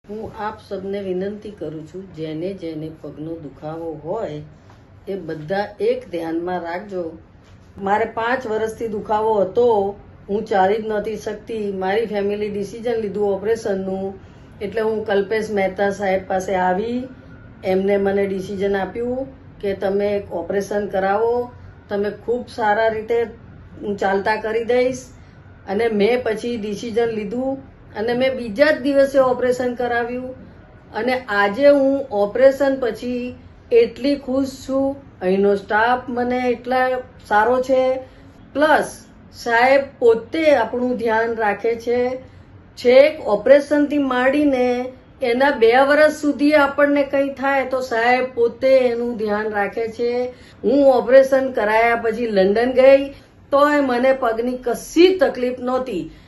હું આપ સબને વિનંતી કરું છું, જેને જેને પગનો દુખાવો હોય એ બધા એક ધ્યાનમાં રાખજો. મારે 5 વર્ષથી દુખાવો હતો, હું ચાલી જ નહોતી શકતી. મારી ફેમિલી ડિસિઝન લીધું ઓપરેશનનું, એટલે હું કલ્પેશ મહેતા સાહેબ પાસે આવી. એમને મને ડિસિઝન આપ્યું કે તમે એક ઓપરેશન કરાવો, તમે ખૂબ સારા રીતે હું ચાલતા કરી દઈશ. અને મેં પછી ડિસિઝન લીધું અને મેં બીજા જ દિવસે ઓપરેશન કરાવ્યું. અને આજે હું ઓપરેશન પછી એટલી ખુશ છું. અહીંનો સ્ટાફ મને એટલા સારો છે, પ્લસ સાહેબ પોતે આપણું ધ્યાન રાખે છે. છેક ઓપરેશનથી માંડીને એના 2 વર્ષ સુધી આપણને કંઈ થાય તો સાહેબ પોતે એનું ધ્યાન રાખે છે. હું ઓપરેશન કરાયા પછી લંડન ગઈ તોય મને પગની કશી તકલીફ નહોતી.